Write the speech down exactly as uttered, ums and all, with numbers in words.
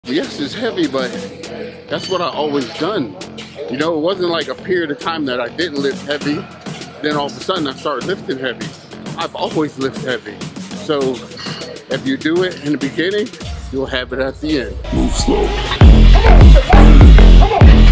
Yes, it's heavy, but that's what I always done. You know, it wasn't like a period of time that I didn't lift heavy. Then all of a sudden I started lifting heavy. I've always lifted heavy. So if you do it in the beginning, you'll have it at the end. Move slow. Come on, come on.